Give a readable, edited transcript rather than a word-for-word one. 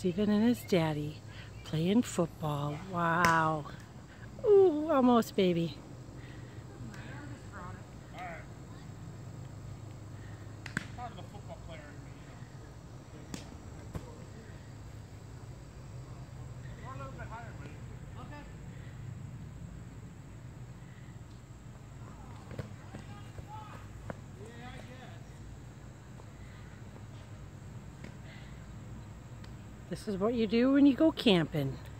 Stephen and his daddy playing football. Wow. Ooh, almost, baby. This is what you do when you go camping.